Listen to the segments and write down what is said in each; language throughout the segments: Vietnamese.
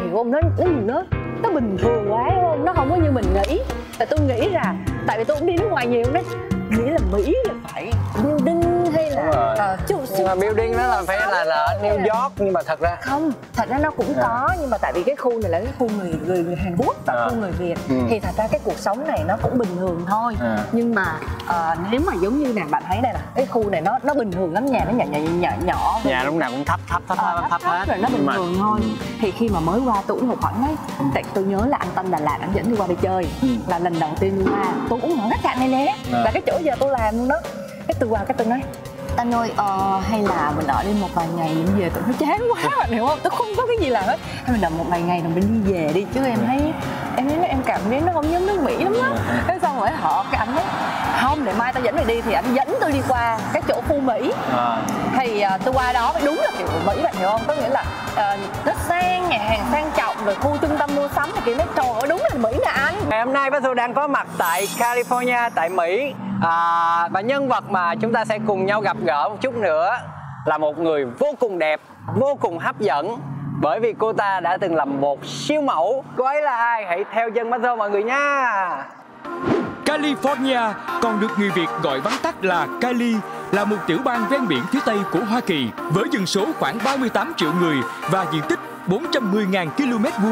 của ông nó bình thường quá đúng không? Nó không có như mình nghĩ. Tại tôi nghĩ là tại vì tôi cũng đi nước ngoài nhiều đấy, nghĩ là Mỹ là phải building hay là nhưng mà building đó là phải là ở New York, nhưng mà thật ra không, thật ra nó cũng có, nhưng mà tại vì cái khu này là cái khu người Hàn Quốc và khu người Việt thì thật ra cái cuộc sống này nó cũng bình thường thôi. Nhưng mà nếu mà giống như nè, bạn thấy đây là cái khu này nó bình thường lắm, nhà nó nhỏ nhà lúc nào cũng thấp hết rồi, nó bình thường thôi. Thì khi mà mới qua tôi cũng hụt hẫng đấy, tại tôi nhớ là anh Tân Đà Lạt anh dẫn đi qua đây chơi, là lần đầu tiên đi qua tôi cũng ở khách sạn này nè, là cái chỗ giờ tôi làm luôn đó. Cái tôi qua cái tôi nói anh ơi, hay là mình ở đây một vài ngày mình về, tụi nó chán quá bạn hiểu không? Tôi không có cái gì làm hết, hay mình đợi một vài ngày rồi mình đi về đi, chứ em thấy em cảm thấy nó không giống nước Mỹ lắm á. Cái xong rồi cái anh nói không, để mai tao dẫn mày đi, thì anh dẫn tôi đi qua cái chỗ khu Mỹ. Thì tôi qua đó đúng là kiểu Mỹ bạn hiểu không? Có nghĩa là nó sang, nhà hàng sang trọng, rồi khu trung tâm mua sắm thì kiểu trời ơi đúng là Mỹ nè anh. Ngày hôm nay Bá Thu đang có mặt tại California, tại Mỹ. Và nhân vật mà chúng ta sẽ cùng nhau gặp gỡ một chút nữa là một người vô cùng đẹp, vô cùng hấp dẫn, bởi vì cô ta đã từng làm một siêu mẫu. Cô ấy là ai? Hãy theo chân Bá Thu mọi người nha. California, còn được người Việt gọi vắn tắt là Cali, là một tiểu bang ven biển phía Tây của Hoa Kỳ với dân số khoảng 38 triệu người và diện tích 410.000 km².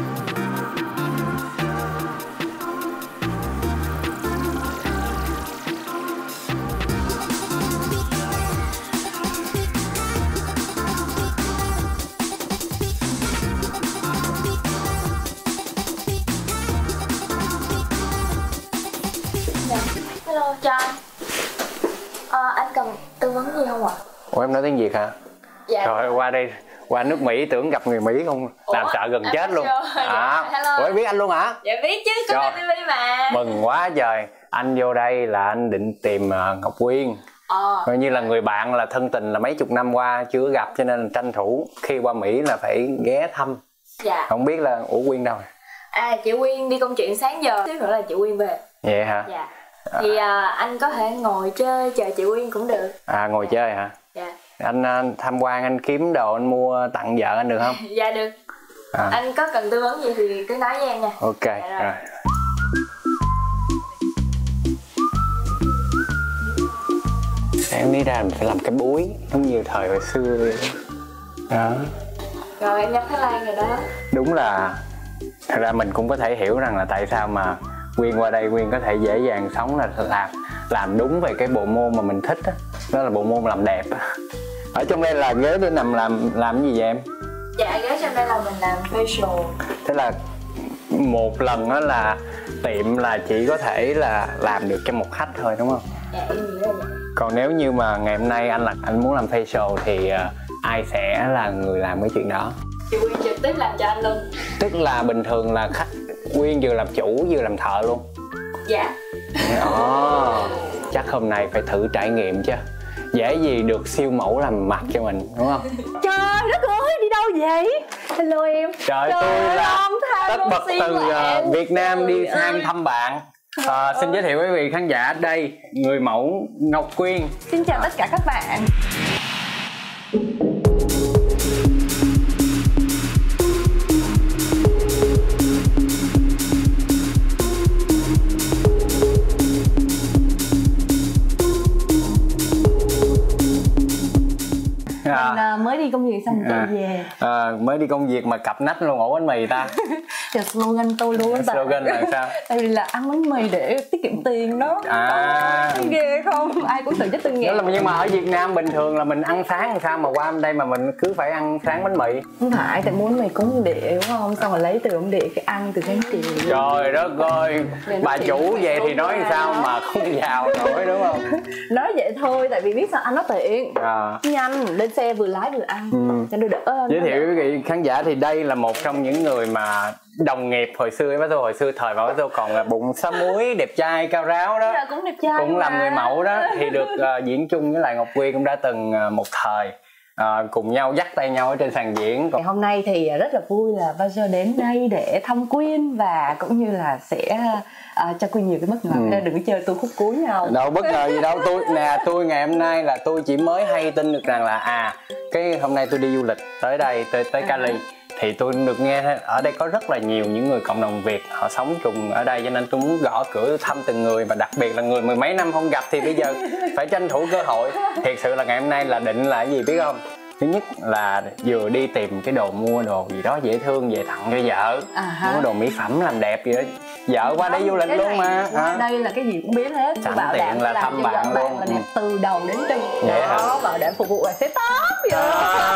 Hello, chào anh. Anh cần tư vấn gì không ạ? Ủa em nói tiếng Việt hả? Dạ. Rồi qua đây, qua nước Mỹ tưởng gặp người Mỹ không? Làm sợ gần chết luôn. Hello. Ủa em biết anh luôn hả? Dạ biết chứ, có trên TV mà. Mừng quá trời. Anh vô đây là anh định tìm Ngọc Quyên. Coi như là người bạn là thân tình là mấy chục năm qua chưa gặp, cho nên tranh thủ khi qua Mỹ là phải ghé thăm. Dạ. Không biết là Quyên đâu? Chị Quyên đi công chuyện sáng giờ, xíu nữa là chị Quyên về. Vậy hả? Dạ. Thì anh có thể ngồi chơi chờ chị Quyên cũng được. Ngồi chơi hả? Dạ. Anh tham quan, anh kiếm đồ anh mua tặng vợ anh được không? Dạ được. Anh có cần tư vấn gì thì cứ nói với em nha. Ok. Dạ rồi. Em nghĩ ra mình phải làm cái búi giống như thời hồi xưa vậy đó. Rồi em nhắc Thái Lan rồi đó. Đúng là thật ra mình cũng có thể hiểu rằng là tại sao mà Quyên qua đây Quyên có thể dễ dàng sống, là làm đúng về cái bộ môn mà mình thích đó. Đó là bộ môn làm đẹp. Ở trong đây là ghế để nằm làm cái gì vậy em? Dạ ghế trong đây là mình làm facial. Thế là một lần đó là tiệm là chỉ có thể là làm được cho một khách thôi đúng không? Dạ em nghĩ là vậy. Còn nếu như mà ngày hôm nay anh muốn làm facial thì ai sẽ là người làm cái chuyện đó? Chị Quyên trực tiếp làm cho anh luôn. Tức là bình thường là khách Quyên vừa làm chủ vừa làm thợ luôn? Dạ. Chắc hôm nay phải thử trải nghiệm chứ. Dễ gì được siêu mẫu làm mặt cho mình đúng không? Trời đất ơi, đi đâu vậy? Hello em. Trời tôi là tất bật từ Việt Nam đi sang thăm bạn. Xin giới thiệu quý vị khán giả, đây người mẫu Ngọc Quyên. Xin chào tất cả các bạn. Mình mới đi công việc xong chạy về. Mới đi công việc mà cặp nách luôn ổ bánh mì ta. Thì slogan tôi luôn á. Slogan là sao? Tại vì là ăn bánh mì để tiết kiệm tiền đó. Ghê không? Ai cũng tự chất tôi nghèo. Nhưng mà ở Việt Nam bình thường là mình ăn sáng làm sao mà qua bên đây mà mình cứ phải ăn sáng bánh mì? Không phải, tại muốn mì cúng địa đúng không? Xong rồi lấy từ ông địa cái ăn từ sáng chiều. Trời đất ơi, bà chủ về thì nói sao mà không giàu nổi đúng không? Nói vậy thôi, tại vì biết sao ăn nó tiện, nhanh, lên xe vừa lái vừa ăn, cho nó đỡ. Giới thiệu với quý vị khán giả thì đây là một trong những người mà đồng nghiệp hồi xưa Bá Thu, hồi xưa thời Bá Thu còn là bụng xá muối, đẹp trai cao ráo đó, cũng đẹp trai, cũng làm người mẫu đó, thì được diễn chung với lại Ngọc Quyên cũng đã từng một thời cùng nhau dắt tay nhau ở trên sàn diễn. Ngày hôm nay thì rất là vui là Buzzer đến đây để thăm Quyên và cũng như là sẽ cho Quyên nhiều cái bất ngờ. Đừng có chơi tôi khúc cuối nhau. Đâu bất ngờ gì đâu, tôi ngày hôm nay là tôi chỉ mới hay tin được rằng là cái hôm nay tôi đi du lịch tới đây, tới Cali thì tôi được nghe ở đây có rất là nhiều những người cộng đồng Việt họ sống chung ở đây, cho nên tôi muốn gõ cửa thăm từng người, và đặc biệt là người mười mấy năm không gặp thì bây giờ phải tranh thủ cơ hội. Thiệt sự là ngày hôm nay là định là cái gì biết không? Thứ nhất là vừa đi tìm cái đồ, mua đồ gì đó dễ thương về tặng cho vợ, mua đồ mỹ phẩm làm đẹp gì đó. Vợ qua đây du lịch luôn mà. Qua đây là cái gì cũng biết hết. Sẵn tiện là thăm bạn luôn. Là đẹp từ đầu đến chân. Đó, bảo đảm phục vụ là sẽ top vậy.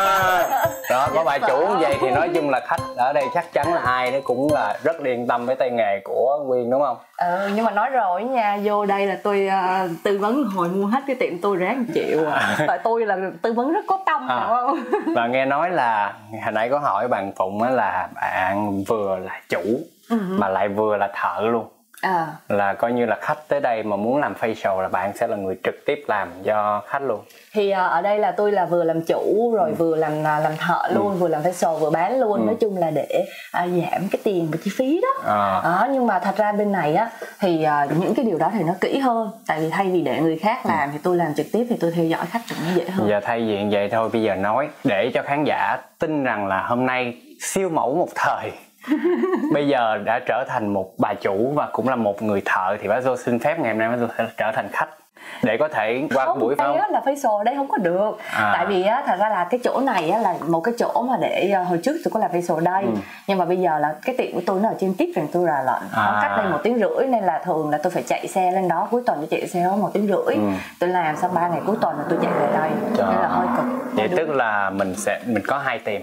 Đó, có bà chủ như vậy thì nói chung là khách ở đây chắc chắn là ai nó cũng là rất yên tâm với tay nghề của Quyên, đúng không? Nhưng mà nói rồi nha, vô đây là tôi tư vấn hồi mua hết cái tiệm tôi ráng chịu. Tại tôi là tư vấn rất có tâm, đúng không? Và nghe nói là hồi nãy có hỏi bạn Phụng á là bạn vừa là chủ mà lại vừa là thợ luôn. Là coi như là khách tới đây mà muốn làm facial là bạn sẽ là người trực tiếp làm cho khách luôn. Thì ở đây là tôi là vừa làm chủ rồi vừa làm thợ luôn, vừa làm facial vừa bán luôn. Nói chung là để giảm cái tiền và chi phí đó. Nhưng mà thật ra bên này á thì những cái điều đó thì nó kỹ hơn. Tại vì thay vì để người khác làm thì tôi làm trực tiếp, thì tôi theo dõi khách thì nó dễ hơn. Giờ thay vì vậy thôi, bây giờ nói để cho khán giả tin rằng là hôm nay siêu mẫu một thời bây giờ đã trở thành một bà chủ và cũng là một người thợ, thì bác Dô xin phép ngày hôm nay bác Dô sẽ trở thành khách để có thể qua buổi phải không? Không, là facial ở đây không có được. Tại vì á, thật ra là cái chỗ này á, là một cái chỗ mà để hồi trước tôi có làm facial ở đây, nhưng mà bây giờ là cái tiệm của tôi nó ở trên tiếp rằng tôi là lận, nó cách đây 1 tiếng rưỡi, nên là thường là tôi phải chạy xe lên đó, cuối tuần tôi chạy xe đó 1 tiếng rưỡi. Tôi làm xong 3 ngày cuối tuần là tôi chạy về đây. Nên là hơi cực. Vậy tức là mình có 2 tiệm.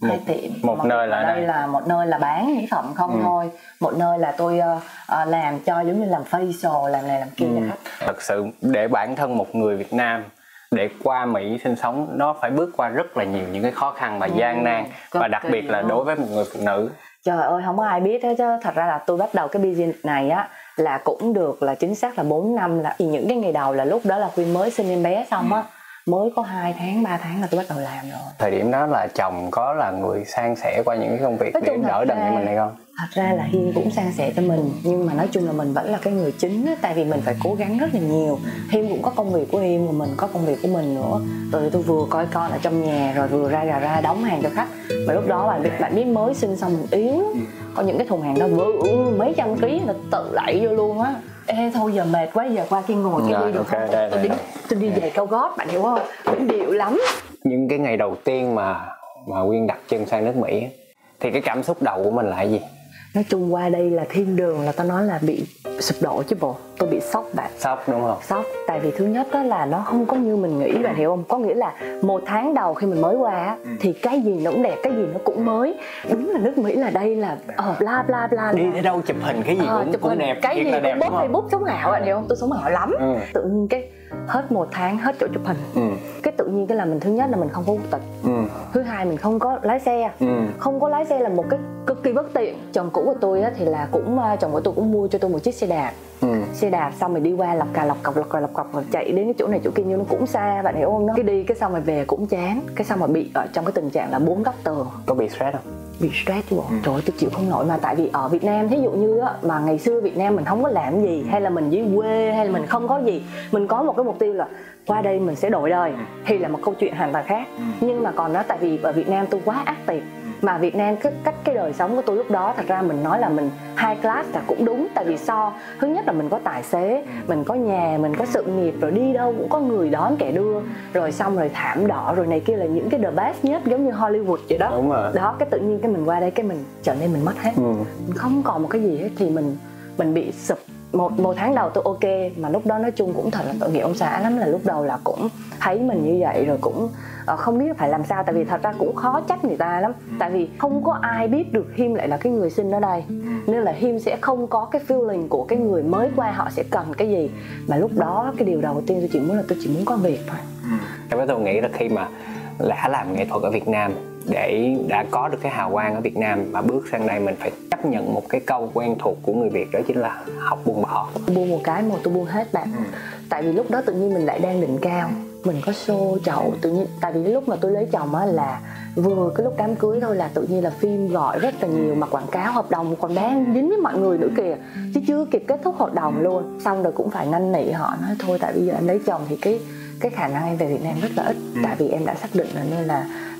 Một nơi là đây là một nơi là bán mỹ phẩm không thôi, một nơi là tôi làm cho giống như làm facial, làm này làm kia cho khách. Thật sự để bản thân một người Việt Nam để qua Mỹ sinh sống, nó phải bước qua rất là nhiều những cái khó khăn và gian nan, và đặc biệt là đối với một người phụ nữ. Trời ơi, không có ai biết hết chứ. Thật ra là tôi bắt đầu cái business này á là cũng được là chính xác là 4 năm, là những cái ngày đầu là lúc đó là Quyên mới sinh em bé xong á, mới có 2 tháng 3 tháng là tôi bắt đầu làm rồi. Thời điểm đó là chồng có là người san sẻ qua những cái công việc để đỡ đần cho mình hay không? Thật ra là Hiên cũng san sẻ cho mình, nhưng mà nói chung là mình vẫn là cái người chính á, tại vì mình phải cố gắng rất là nhiều. Hiên cũng có công việc của Hiên, và mình có công việc của mình nữa. Rồi tôi vừa coi con ở trong nhà, rồi vừa ra đóng hàng cho khách. Mà lúc đó bạn biết mới sinh xong mình yếu, có những cái thùng hàng đó mấy trăm ký là tự đẩy vô luôn á. Ê thôi giờ mệt quá, giờ qua kia ngồi cái đi được không? Tôi đi giày cao gót, bạn hiểu không? Cũng điệu lắm. Những cái ngày đầu tiên mà Quyên đặt chân sang nước Mỹ thì cái cảm xúc đầu của mình là cái gì? Nói chung qua đây là thiên đường, là tao nói là bị sụp đổ chứ bộ. Tôi bị sốc bạn. Sốc đúng không? Sốc, tại vì thứ nhất đó là nó không có như mình nghĩ, bạn hiểu không? Có nghĩa là 1 tháng đầu khi mình mới qua thì cái gì nó cũng đẹp, cái gì nó cũng mới. Đúng là nước Mỹ là đây là bla bla bla. Đi đến đâu chụp hình cái gì cũng đẹp, cái gì cũng post Facebook sống ảo, bạn hiểu không? Tôi sống ảo lắm. Tự nhiên cái hết 1 tháng hết chỗ chụp hình. Cái tự nhiên cái là mình, thứ nhất là mình không có quốc tịch, thứ hai mình không có lái xe. Không có lái xe là một cái cực kỳ bất tiện. Chồng cũ của tôi á, thì là chồng của tôi cũng mua cho tôi một chiếc xe đạp. Xe đạp xong rồi đi qua lọc cọc rồi chạy đến cái chỗ này chỗ kia, nhưng nó cũng xa, bạn hiểu không? Nó cái đi cái xong rồi về cũng chán, cái xong rồi bị ở trong cái tình trạng là 4 góc tường. Có bị stress không? Bị stress chứ bộ. Trời ơi, tôi chịu không nổi. Mà tại vì ở Việt Nam, thí dụ như á, mà ngày xưa Việt Nam mình không có làm gì, hay là mình dưới quê, hay là mình không có gì, mình có một cái mục tiêu là qua đây mình sẽ đổi đời, thì là một câu chuyện hoàn toàn khác. Nhưng mà còn đó, tại vì ở Việt Nam tôi quá active, mà Việt Nam cái đời sống của tôi lúc đó, thật ra mình nói là mình high class là cũng đúng. Tại vì thứ nhất là mình có tài xế, mình có nhà, mình có sự nghiệp, rồi đi đâu cũng có người đón kẻ đưa, rồi xong rồi thảm đỏ rồi này kia, là những cái the best nhất, giống như Hollywood vậy đó. Đúng rồi. Đó, cái tự nhiên cái mình qua đây cái mình trở nên mình mất hết. Mình không còn một cái gì hết, thì mình bị sụp. Một tháng đầu tôi ok, mà lúc đó nói chung cũng thật là tội nghiệp ông xã lắm, là lúc đầu là cũng thấy mình như vậy rồi cũng không biết phải làm sao. Tại vì thật ra cũng khó trách người ta lắm, tại vì không có ai biết được Hiêm lại là cái người sinh ở đây, nên là Hiêm sẽ không có cái feeling của cái người mới qua họ sẽ cần cái gì. Mà lúc đó cái điều đầu tiên tôi chỉ muốn có việc thôi. Tôi nghĩ là khi mà đã làm nghệ thuật ở Việt Nam, để đã có được cái hào quang ở Việt Nam, mà bước sang đây mình phải chấp nhận một cái câu quen thuộc của người Việt, đó chính là học buông bỏ. Buông một cái mà tôi buông hết bạn. Tại vì lúc đó tự nhiên mình lại đang đỉnh cao, mình có show chậu tự nhiên. Tại vì lúc mà tôi lấy chồng á là vừa cái lúc đám cưới thôi là tự nhiên là phim gọi rất là nhiều, mà quảng cáo hợp đồng còn đang dính với mọi người nữa kìa, chứ chưa kịp kết thúc hợp đồng luôn. Xong rồi cũng phải năn nỉ họ, nói thôi tại bây giờ em lấy chồng thì cái khả năng em về Việt Nam rất là ít. Tại vì em đã xác định là nên là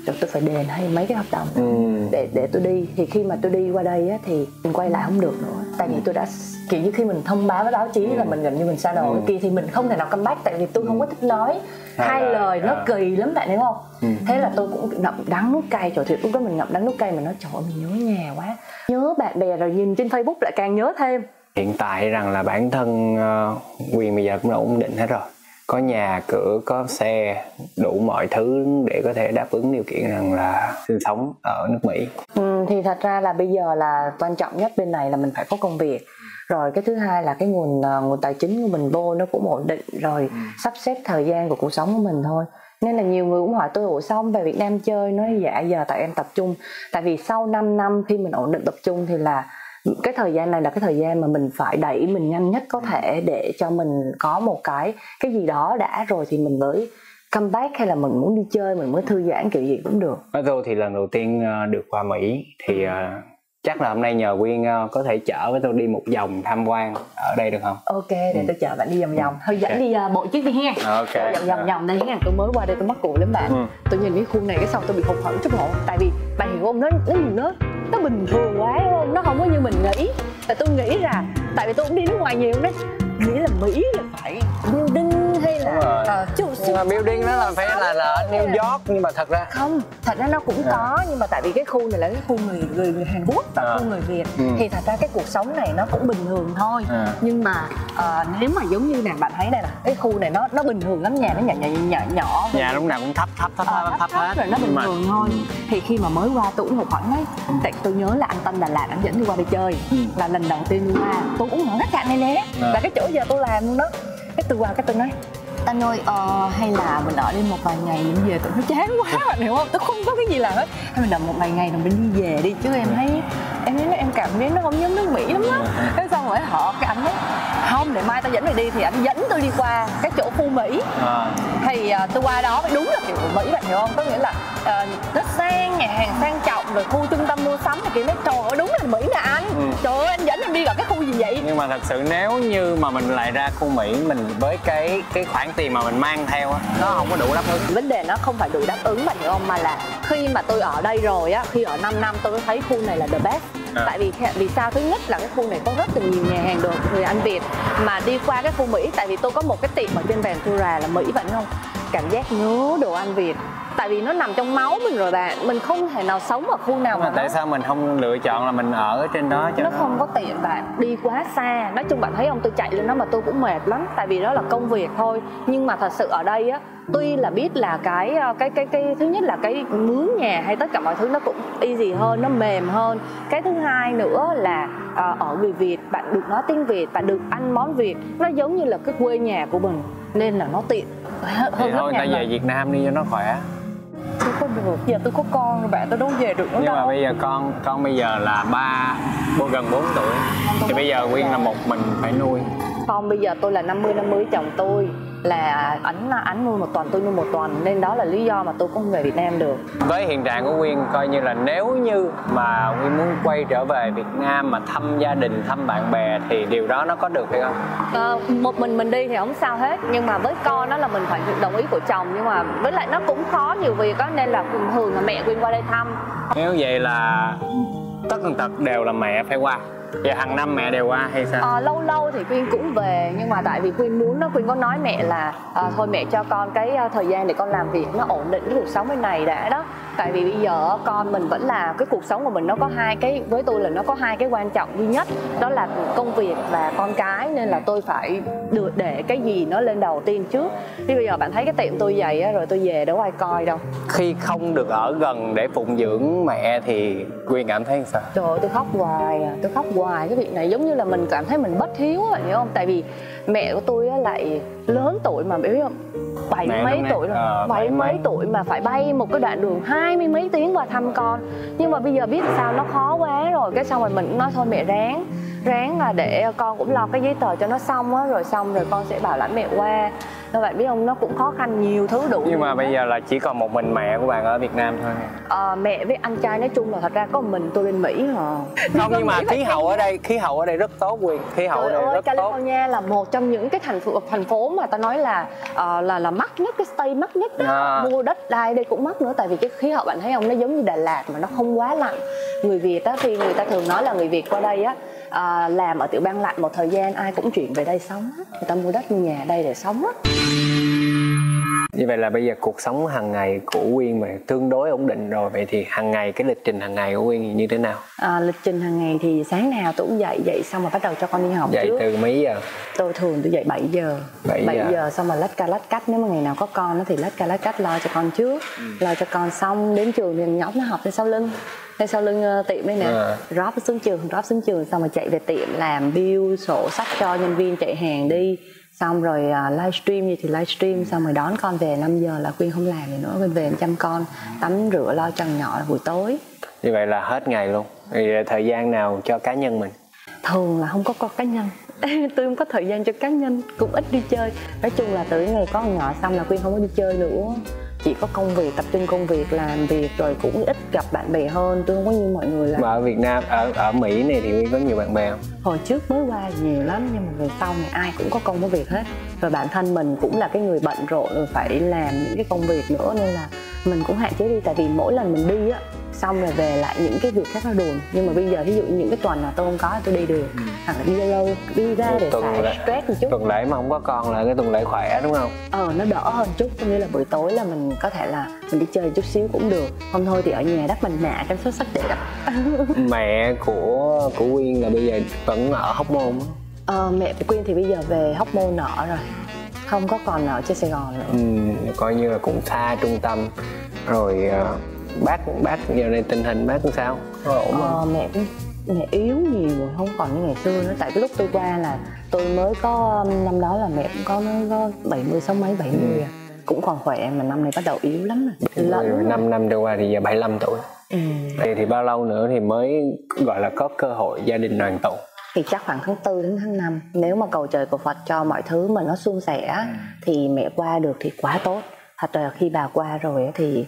rồi tôi phải đền hay mấy cái hợp đồng để tôi đi. Thì khi mà tôi đi qua đây á, thì mình quay lại không được nữa, tại vì tôi đã kiểu như khi mình thông báo với báo chí là mình gần như mình xa đầu cái kia thì mình không thể nào comeback, tại vì tôi không có thích nói hai lời nó kỳ lắm, bạn hiểu không? Thế là tôi cũng ngậm đắng nuốt cay. Trời thiệt, lúc đó mình ngậm đắng nuốt cay, mình nói trời ơi mình nhớ nhà quá, nhớ bạn bè, rồi nhìn trên Facebook lại càng nhớ thêm. Hiện tại rằng là bản thân Quyên bây giờ cũng đã ổn định hết rồi, có nhà cửa, có xe, đủ mọi thứ để có thể đáp ứng điều kiện rằng là sinh sống ở nước Mỹ. Thì thật ra là bây giờ là quan trọng nhất bên này là mình phải có công việc, rồi cái thứ hai là cái nguồn tài chính của mình vô nó cũng ổn định, rồi sắp xếp thời gian của cuộc sống của mình thôi. Nên là nhiều người cũng hỏi tôi ủa xong về Việt Nam chơi, nói dạ giờ tại em tập trung, tại vì sau 5 năm khi mình ổn định tập trung thì là cái thời gian này là cái thời gian mà mình phải đẩy mình nhanh nhất có thể để cho mình có một cái gì đó đã, rồi thì mình mới comeback, hay là mình muốn đi chơi mình mới thư giãn kiểu gì cũng được. Với tôi thì lần đầu tiên được qua Mỹ thì chắc là hôm nay nhờ Quyên có thể chở với tôi đi một vòng tham quan ở đây được không? Ok, để tôi chở bạn đi vòng vòng. Thôi dẫn đi bộ trước đi ha. Ok. Vòng vòng đây ha. Tôi mới qua đây tôi mắc cười lắm bạn. Tôi nhìn cái khu này cái xong tôi bị hụt hẫng chút bộ. Tại vì bạn hiểu không, nó bình thường quá đúng không? Nó không có như mình nghĩ. Tại tôi nghĩ là tại vì tôi cũng đi nước ngoài nhiều đấy, nghĩ là Mỹ là phải building hay là nhưng mà building đó là phải là ở New York, nhưng mà thật ra không, thật ra nó cũng có, nhưng mà tại vì cái khu này là cái khu người Hàn Quốc và khu người Việt thì thật ra cái cuộc sống này nó cũng bình thường thôi. Nhưng mà nếu mà giống như này bạn thấy đây là cái khu này nó bình thường lắm, nhà nó nhỏ nhà lúc nào cũng thấp hết rồi, nó bình thường thôi. Thì khi mà mới qua tôi cũng hụt hẫng ấy, tại tôi nhớ là anh Tân Đà Lạt anh dẫn tôi qua đây chơi, là lần đầu tiên tôi qua, tôi cũng ở khách sạn này nè, là cái chỗ giờ tôi làm luôn đó. Cái tôi qua cái tôi nói Tân ơi, hay là mình ở đây một vài ngày mình về, tụi nó chán quá bạn hiểu không? Tôi không có cái gì làm hết. Hay mình đợi một vài ngày rồi mình đi về đi, chứ em thấy em cảm thấy nó không giống nước Mỹ lắm á. Thế xong rồi họ cái anh ấy không, để mai tao dẫn mày đi, thì anh dẫn tôi đi qua cái chỗ khu Mỹ. Thì tôi qua đó đúng là kiểu Mỹ bạn hiểu không? Có nghĩa là nó sang, nhà hàng sang trọng, rồi khu trung tâm mua sắm, thì kiểu nói trời ơi đúng là Mỹ nè anh. Trời ơi anh dẫn em đi vào cái khu gì vậy? Nhưng mà thật sự nếu như mà mình lại ra khu Mỹ, mình với cái khoản tiền mà mình mang theo á, nó không có đủ đáp ứng. Vấn đề nó không phải đủ đáp ứng bạn hiểu không, mà là khi mà tôi ở đây rồi á, khi ở 5 năm tôi thấy khu này là the best. Tại vì sao? Thứ nhất là cái khu này có rất là nhiều nhà hàng đồ người Anh Việt, mà đi qua cái khu Mỹ, tại vì tôi có một cái tiệm ở trên Ventura là Mỹ bạn không, cảm giác nhớ đồ ăn Việt, tại vì nó nằm trong máu mình rồi bạn, mình không thể nào sống ở khu nào mà tại sao mình không lựa chọn là mình ở trên đó cho nó không có tiện bạn, đi quá xa. Nói chung bạn thấy không, tôi chạy lên đó mà tôi cũng mệt lắm, tại vì đó là công việc thôi. Nhưng mà thật sự ở đây á, tuy là biết là cái thứ nhất là cái mướn nhà hay tất cả mọi thứ nó cũng easy hơn, nó mềm hơn. Cái thứ hai nữa là ở người Việt bạn được nói tiếng Việt, bạn được ăn món Việt, nó giống như là cái quê nhà của mình, nên là nó tiện hơn thôi ta về Việt Nam đi cho nó khỏe. Tôi có được, giờ tôi có con rồi bạn, tôi đâu về được nữa. Nhưng đâu. mà bây giờ con bây giờ là gần 4 tuổi thì bây giờ Quyên là một mình phải nuôi. Không, bây giờ tôi là 50-50, chồng tôi là ảnh nuôi một tuần, tôi nuôi một tuần, nên đó là lý do mà tôi không về Việt Nam được. Với hiện trạng của Quyên coi như là nếu như mà Quyên muốn quay trở về Việt Nam mà thăm gia đình, thăm bạn bè thì điều đó nó có được hay không? Một mình đi thì không sao hết, nhưng mà với con đó là mình phải đồng ý của chồng, nhưng mà với lại nó cũng khó nhiều việc đó, nên là thường là mẹ Quyên qua đây thăm. Nếu vậy là tất tần tật đều là mẹ phải qua. Và hàng năm mẹ đều qua hay sao? Lâu lâu thì Quyên cũng về, nhưng mà tại vì Quyên muốn đó, Quyên có nói mẹ là thôi mẹ cho con cái thời gian để con làm việc, nó ổn định cái cuộc sống bên này đã đó. Tại vì bây giờ con mình vẫn là cái cuộc sống của mình, nó có hai cái, với tôi là nó có hai cái quan trọng duy nhất, đó là công việc và con cái, nên là tôi phải để cái gì nó lên đầu tiên trước. Vì bây giờ bạn thấy cái tiệm tôi vậy á, rồi tôi về đâu ai coi đâu. Khi không được ở gần để phụng dưỡng mẹ thì Quyên cảm thấy sao? Trời ơi, tôi khóc hoài cái việc này, giống như là mình cảm thấy mình bất hiếu á, hiểu không? Tại vì mẹ của tôi á lại lớn tuổi mà, biết không, 70 mấy tuổi rồi, 70 mấy tuổi mà phải bay một cái đoạn đường 20 mấy tiếng qua thăm con. Nhưng mà bây giờ biết sao, nó khó quá rồi, cái xong rồi mình cũng nói thôi mẹ ráng là để con cũng lo cái giấy tờ cho nó xong á, rồi xong rồi con sẽ bảo lãnh mẹ qua. Các bạn biết không, nó cũng khó khăn nhiều thứ đủ. Nhưng mà bây giờ là chỉ còn một mình mẹ của bạn ở Việt Nam thôi. Mẹ với anh trai nói chung là thật ra có một mình tôi bên Mỹ hả. Không, nhưng mà khí hậu ở đây rất tốt Quyên. Khí hậu ở đây rất tốt. California là một trong những cái thành phố mà ta nói là mắc nhất, cái state mắc nhất đó. Mua đất đai đây cũng mắc nữa, tại vì cái khí hậu bạn thấy không, nó giống như Đà Lạt mà nó không quá lạnh. Người Việt á, thì người ta thường nói là người Việt qua đây á, làm ở tiểu bang lạnh một thời gian ai cũng chuyển về đây sống á. Người ta mua đất mua nhà đây để sống á. Như vậy là bây giờ cuộc sống hàng ngày của Quyên mà tương đối ổn định rồi. Vậy thì hàng ngày, cái lịch trình hàng ngày của Quyên như thế nào? Lịch trình hàng ngày thì sáng nào tôi cũng dậy xong rồi bắt đầu cho con đi học. Dậy trước. Từ mấy giờ? Tôi thường tôi dậy 7 giờ. 7 giờ xong rồi lách ca lách cách. Nếu mà ngày nào có con thì lách ca lách cách lo cho con trước. Lo cho con xong đến trường thì nhóc nó học trên sau lưng. Đây sau lưng tiệm đây nè, drop xuống trường xong rồi chạy về tiệm làm bill sổ sách cho nhân viên chạy hàng đi, xong rồi livestream gì thì livestream, xong rồi đón con về 5 giờ là Quyên không làm gì nữa, Quyên về chăm con, tắm rửa lo cho nhỏ là buổi tối. Như vậy là hết ngày luôn. Thì thời gian nào cho cá nhân mình? Thường là không có con cá nhân. Tôi không có thời gian cho cá nhân, cũng ít đi chơi. Nói chung là từ ngày có con nhỏ xong là Quyên không có đi chơi nữa. Chỉ có công việc, tập trung công việc, làm việc, rồi cũng ít gặp bạn bè hơn. Tôi không có như mọi người là. Mà ở Việt Nam, ở Mỹ này thì Quyên có nhiều bạn bè không? Hồi trước mới qua nhiều lắm, nhưng mà về sau này ai cũng có công có việc hết. Rồi bản thân mình cũng là cái người bận rộn rồi phải làm những cái công việc nữa, nên là mình cũng hạn chế đi. Tại vì mỗi lần mình đi á, xong rồi về lại những cái việc khác nó đồn. Nhưng mà bây giờ ví dụ những cái tuần nào tôi không có tôi đi được, hoặc là đi lâu đi ra để xả stress một chút. Tuần lễ mà không có con là cái tuần lễ khỏe đúng không? Nó đỡ hơn chút, có nghĩa là buổi tối là mình có thể là mình đi chơi chút xíu cũng được, không thôi thì ở nhà đắp mặt nạ chăm sóc sắc đẹp. Mẹ của Quyên là bây giờ vẫn ở Hóc Môn. Mẹ của Quyên thì bây giờ về Hóc Môn ở rồi, không có còn ở trên Sài Gòn nữa. Coi như là cũng xa trung tâm rồi. Bác giờ này tình hình bác sao? Ổn không? Mẹ yếu nhiều rồi, không còn như ngày xưa nữa. Tại cái lúc tôi qua là tôi mới có, năm đó là mẹ cũng có 70 sáu mấy 70 à. Cũng còn khỏe, mà năm nay bắt đầu yếu lắm rồi. 5 năm trôi qua thì giờ 75 tuổi. Thì bao lâu nữa thì mới gọi là có cơ hội gia đình đoàn tụ? Thì chắc khoảng tháng 4 đến tháng 5. Nếu mà cầu trời cầu Phật cho mọi thứ mà nó suôn sẻ thì mẹ qua được thì quá tốt. Thật là khi bà qua rồi thì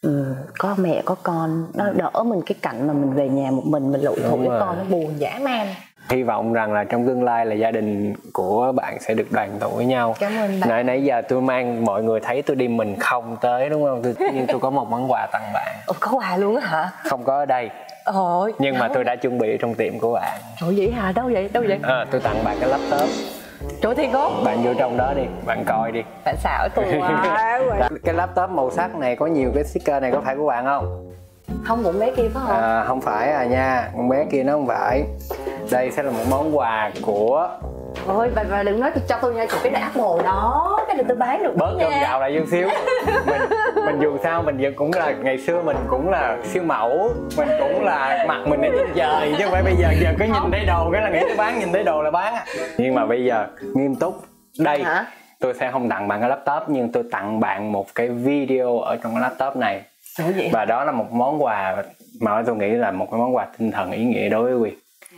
có mẹ có con, nó đỡ mình cái cảnh mà mình về nhà một mình lủi thủi với con, nó buồn dã man. Hy vọng rằng là trong tương lai là gia đình của bạn sẽ được đoàn tụ với nhau. Cảm ơn bạn. Nãy giờ tôi mang mọi người thấy tôi đi mình không tới đúng không? Nhưng tôi có một món quà tặng bạn. Có quà luôn á hả? Không có ở đây. Nhưng mà tôi đã chuẩn bị trong tiệm của bạn. Trời vậy hả? Đâu vậy? Tôi tặng bạn cái laptop. Trời thì có. Bạn vô trong đó đi, bạn coi đi. Bạn xạo tôi quá. Cái laptop màu sắc này có nhiều cái sticker này có phải của bạn không? Không, con bé kia phải không? Không phải nha, con bé kia nó không phải. Đây sẽ là một món quà của... Ôi, bà đừng nói cho tôi nha, chụp cái Apple đó, cái này tôi bán được. Bớt cơm gạo lại chút xíu. Mình dù sao mình vẫn cũng là, ngày xưa mình cũng là siêu mẫu, mình cũng là mặt mình ở trên trời, chứ không phải bây giờ cứ nhìn thấy đồ cái là nghĩ tôi bán, nhìn thấy đồ là bán. Nhưng mà bây giờ nghiêm túc, đây tôi sẽ không tặng bạn cái laptop, nhưng tôi tặng bạn một cái video ở trong cái laptop này. Và đó là một món quà mà tôi nghĩ là một cái món quà tinh thần ý nghĩa đối với Quyên.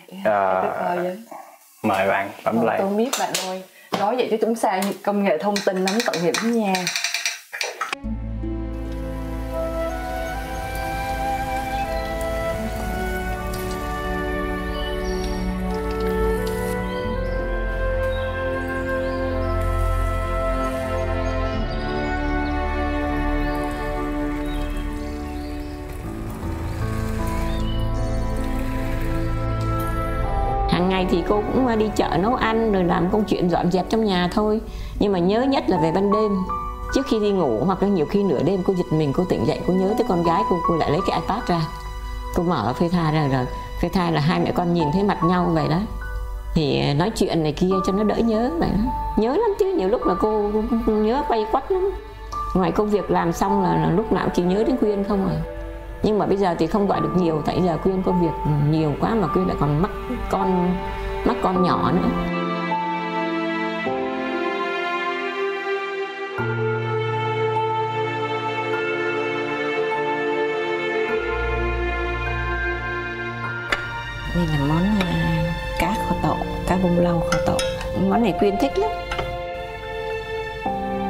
Mời bạn bấm play. Tôi không biết bạn ơi, nói vậy chứ chúng sang công nghệ thông tin nắm tội nghiệp lắm nha. Hàng ngày thì cô cũng đi chợ nấu ăn rồi làm công chuyện dọn dẹp trong nhà thôi. Nhưng mà nhớ nhất là về ban đêm, trước khi đi ngủ hoặc là nhiều khi nửa đêm cô giật mình, cô tỉnh dậy, cô nhớ tới con gái cô lại lấy cái iPad ra, cô mở FaceTime ra, rồi FaceTime là hai mẹ con nhìn thấy mặt nhau vậy đó, thì nói chuyện này kia cho nó đỡ nhớ vậy đó. Nhớ lắm chứ, nhiều lúc là cô nhớ quay quắt lắm. Ngoài công việc làm xong là lúc nào chỉ nhớ đến Quyên không à. Nhưng mà bây giờ thì không gọi được nhiều, tại giờ Quyên công việc nhiều quá, mà Quyên lại còn mắc con nhỏ nữa. Đây là món cá kho tộ, cá bông lau kho tộ. Món này Quyên thích lắm.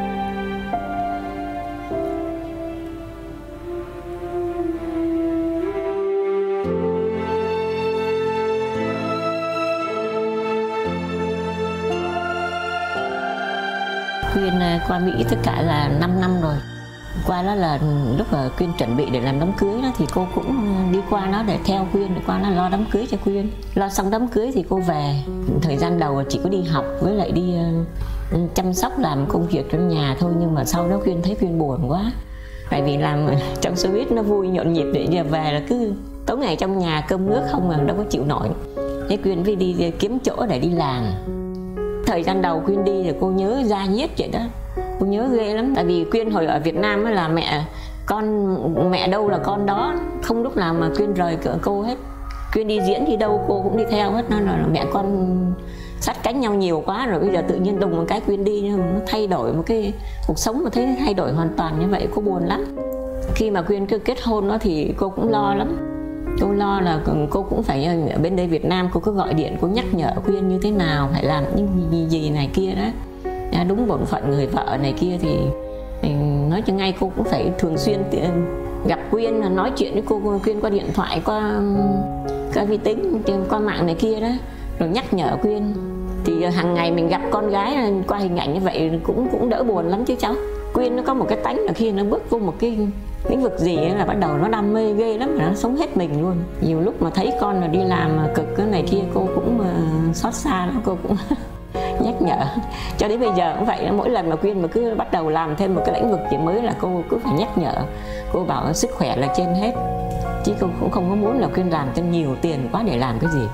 Quyên qua Mỹ tất cả là 5 năm rồi. Qua đó là lúc mà Quyên chuẩn bị để làm đám cưới đó, thì cô cũng đi qua nó để theo Quyên, để qua nó lo đám cưới cho Quyên. Lo xong đám cưới thì cô về. Thời gian đầu chỉ có đi học với lại đi chăm sóc làm công việc trong nhà thôi, nhưng mà sau đó Quyên thấy Quyên buồn quá. Tại vì làm trong showbiz nó vui nhộn nhịp, để giờ về là cứ tối ngày trong nhà cơm nước không mà đâu có chịu nổi. Thế Quyên phải đi kiếm chỗ để đi làm. Thời gian đầu Quyên đi thì cô nhớ da diết vậy đó, cô nhớ ghê lắm. Tại vì Quyên hồi ở Việt Nam là mẹ đâu là con đó, không lúc nào mà Quyên rời cô hết. Quyên đi diễn đi đâu cô cũng đi theo hết, nó là mẹ con sát cánh nhau nhiều quá rồi. Bây giờ tự nhiên đùng một cái Quyên đi, nó thay đổi một cái cuộc sống mà thấy thay đổi hoàn toàn như vậy, cô buồn lắm. Khi mà Quyên kết hôn đó thì cô cũng lo lắm. Cô lo là cô cũng phải ở bên đây Việt Nam, cô cứ gọi điện cô nhắc nhở Quyên như thế nào, phải làm những gì này kia đó, đúng bổn phận người vợ này kia. Thì nói cho ngay cô cũng phải thường xuyên gặp Quyên, nói chuyện với cô Quyên qua điện thoại, qua vi tính, qua mạng này kia đó, rồi nhắc nhở Quyên. Thì hàng ngày mình gặp con gái qua hình ảnh như vậy cũng đỡ buồn lắm chứ cháu. Quyên nó có một cái tánh là khi nó bước vô một cái lĩnh vực gì là bắt đầu nó đam mê ghê lắm, nó sống hết mình luôn. Nhiều lúc mà thấy con là đi làm cực cái này kia cô cũng xót xa lắm, cô cũng nhắc nhở. Cho đến bây giờ cũng vậy, mỗi lần mà Quyên mà cứ bắt đầu làm thêm một cái lĩnh vực gì mới là cô cứ phải nhắc nhở. Cô bảo sức khỏe là trên hết, chứ cô cũng không có muốn là Quyên làm cho nhiều tiền quá để làm cái gì.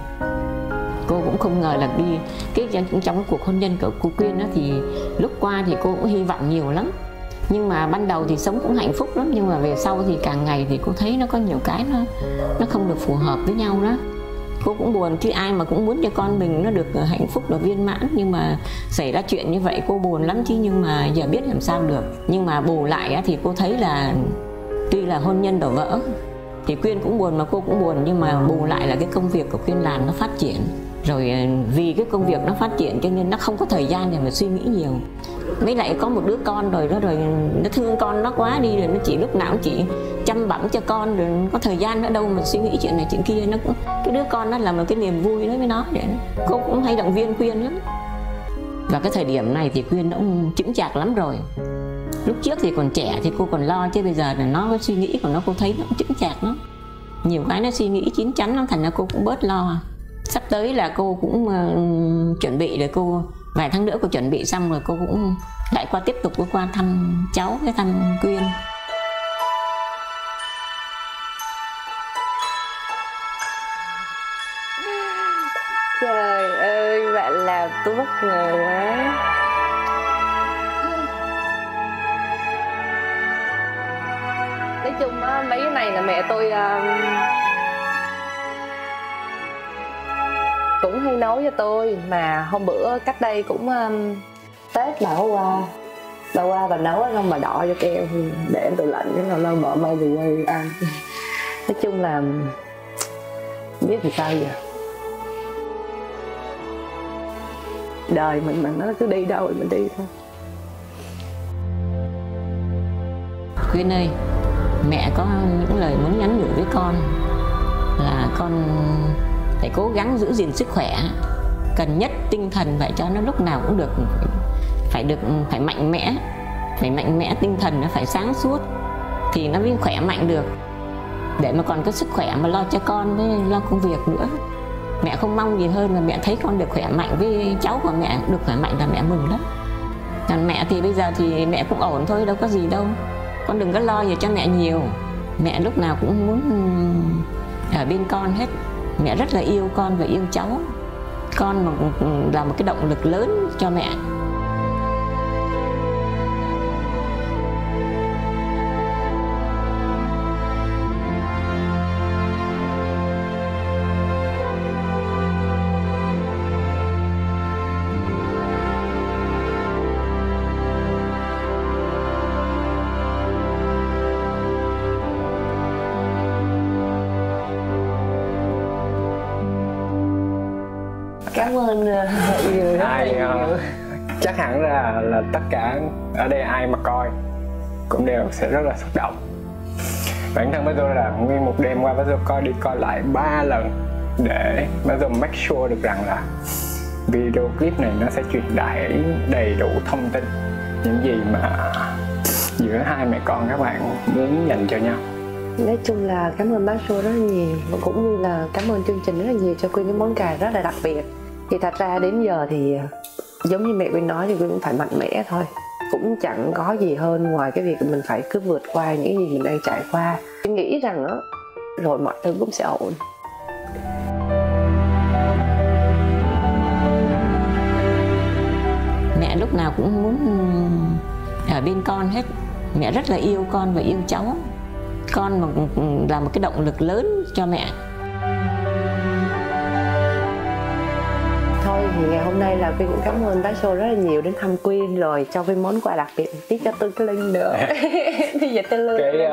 Cô cũng không ngờ là đi trong cuộc hôn nhân của cô Quyên đó, thì lúc qua thì cô cũng hy vọng nhiều lắm. Nhưng mà ban đầu thì sống cũng hạnh phúc lắm, nhưng mà về sau thì càng ngày thì cô thấy nó có nhiều cái nó không được phù hợp với nhau đó. Cô cũng buồn, chứ ai mà cũng muốn cho con mình nó được hạnh phúc, được viên mãn. Nhưng mà xảy ra chuyện như vậy cô buồn lắm chứ, nhưng mà giờ biết làm sao được. Nhưng mà bù lại thì cô thấy là tuy là hôn nhân đổ vỡ thì Quyên cũng buồn mà cô cũng buồn, nhưng mà bù lại là cái công việc của Quyên làm nó phát triển. Rồi vì cái công việc nó phát triển cho nên nó không có thời gian để mà suy nghĩ nhiều. Với lại có một đứa con rồi đó, rồi nó thương con nó quá đi, rồi nó chỉ lúc nào cũng chỉ chăm bẵm cho con, rồi có thời gian nữa đâu mà suy nghĩ chuyện này chuyện kia. Nó cũng, cái đứa con nó là một cái niềm vui đối với nó, để cô cũng hay động viên Quyên lắm. Và cái thời điểm này thì Quyên cũng chững chạc lắm rồi. Lúc trước thì còn trẻ thì cô còn lo, chứ bây giờ là nó suy nghĩ của nó, cô thấy nó cũng chững chạc lắm. Nhiều cái nó suy nghĩ chín chắn lắm, thành ra cô cũng bớt lo. Sắp tới là cô cũng chuẩn bị, để cô vài tháng nữa cô chuẩn bị xong rồi cô cũng lại tiếp tục qua thăm cháu với thăm Quyên. Trời ơi, bạn làm tôi bất ngờ quá. Nói chung á, mấy cái này là mẹ tôi cũng hay nấu cho tôi. Mà hôm bữa cách đây cũng Tết bà qua bà nấu xong bà đọ cho keo để em tủ lạnh, cái nào mở mang thì quay ăn. Nói chung là không biết thì sao giờ, đời mình mà nó cứ đi đâu thì mình đi thôi. Quyên ơi, mẹ có những lời muốn nhắn nhủ với con là con phải cố gắng giữ gìn sức khỏe. Cần nhất tinh thần phải cho nó lúc nào cũng được, phải mạnh mẽ, tinh thần nó phải sáng suốt thì nó mới khỏe mạnh được, để mà còn có sức khỏe mà lo cho con với lo công việc nữa. Mẹ không mong gì hơn là mẹ thấy con được khỏe mạnh, với cháu của mẹ được khỏe mạnh là mẹ mừng lắm. Còn mẹ thì bây giờ thì mẹ cũng ổn thôi, đâu có gì đâu. Con đừng có lo gì cho mẹ nhiều. Mẹ lúc nào cũng muốn ở bên con hết. Mẹ rất là yêu con và yêu cháu. Con là một cái động lực lớn cho mẹ. Cảm ơn chắc hẳn là tất cả ở đây ai mà coi cũng đều sẽ rất là xúc động. Bản thân tôi là nguyên một đêm qua tôi coi đi coi lại 3 lần để tôi make sure được rằng là video clip này nó sẽ truyền tải đầy đủ thông tin những gì mà giữa hai mẹ con các bạn muốn dành cho nhau? Nói chung là cảm ơn bác Joe rất là nhiều, và cũng như là cảm ơn chương trình rất là nhiều cho Quyên cái món quà rất là đặc biệt. Thì thật ra đến giờ thì giống như mẹ Quyên nói thì Quyên cũng phải mạnh mẽ thôi, cũng chẳng có gì hơn ngoài cái việc mình phải cứ vượt qua những gì mình đang trải qua. Quyên nghĩ rằng đó, rồi mọi thứ cũng sẽ ổn. Mẹ lúc nào cũng muốn ở bên con hết. Mẹ rất là yêu con và yêu cháu. Con là một cái động lực lớn cho mẹ. Thôi thì ngày hôm nay là Quyên cũng cảm ơn bác Joe rất là nhiều đến thăm Quyên, rồi cho Quyên món quà đặc biệt tí cho Tư cái Linh nữa. Bây giờ Tư Linh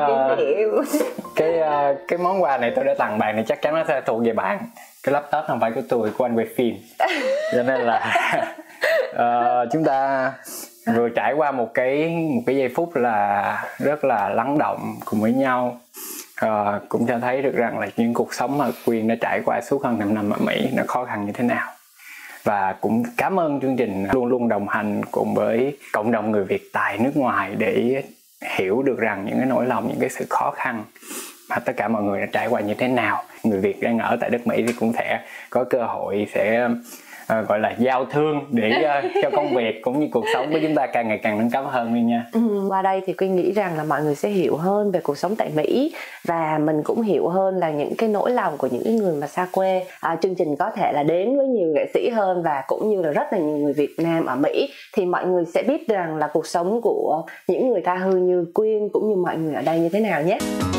cái món quà này tôi đã tặng bạn thì chắc chắn nó sẽ thuộc về bạn. Cái laptop không phải của tôi, của anh quay phim. Cho nên là chúng ta vừa trải qua một cái giây phút là rất là lắng động cùng với nhau. Cũng cho thấy được rằng là những cuộc sống mà Quyên đã trải qua suốt hơn 5 năm ở Mỹ nó khó khăn như thế nào. Và cũng cảm ơn chương trình luôn luôn đồng hành cùng với cộng đồng người Việt tại nước ngoài để hiểu được rằng những cái nỗi lòng, những cái sự khó khăn mà tất cả mọi người đã trải qua như thế nào. Người Việt đang ở tại đất Mỹ thì cũng sẽ có cơ hội sẽ gọi là giao thương để cho công việc cũng như cuộc sống của chúng ta càng ngày càng nâng cấp hơn đi nha. Qua đây thì Quyên nghĩ rằng là mọi người sẽ hiểu hơn về cuộc sống tại Mỹ, và mình cũng hiểu hơn là những cái nỗi lòng của những người mà xa quê. Chương trình có thể là đến với nhiều nghệ sĩ hơn, và cũng như là rất là nhiều người Việt Nam ở Mỹ, thì mọi người sẽ biết rằng là cuộc sống của những người tha hương như Quyên cũng như mọi người ở đây như thế nào nhé.